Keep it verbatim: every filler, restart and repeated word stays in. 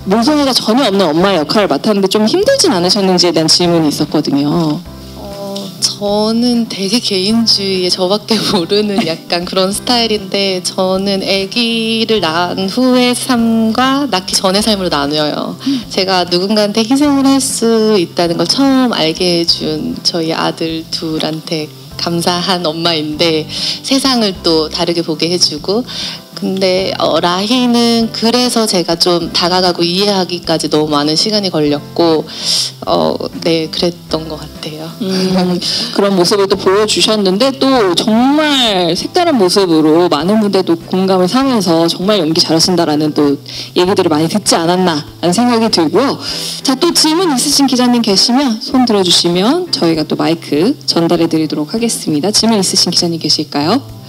모성애가 전혀 없는 엄마의 역할을 맡았는데 좀 힘들진 않으셨는지에 대한 질문이 있었거든요. 어, 저는 되게 개인주의에 저밖에 모르는 약간 그런 스타일인데 저는 아기를 낳은 후의 삶과 낳기 전의 삶으로 나뉘어요. 제가 누군가한테 희생을 할 수 있다는 걸 처음 알게 해준 저희 아들 둘한테 감사한 엄마인데 세상을 또 다르게 보게 해주고 근데 어, 라희는 그래서 제가 좀 다가가고 이해하기까지 너무 많은 시간이 걸렸고 어, 네 그랬던 것 같아요. 음, 그런 모습을 또 보여주셨는데 또 정말 색다른 모습으로 많은 분들도 공감을 사면서 정말 연기 잘하신다라는 또 얘기들을 많이 듣지 않았나 라는 생각이 들고요. 자, 또 질문 있으신 기자님 계시면 손 들어주시면 저희가 또 마이크 전달해 드리도록 하겠습니다. 질문 있으신 기자님 계실까요?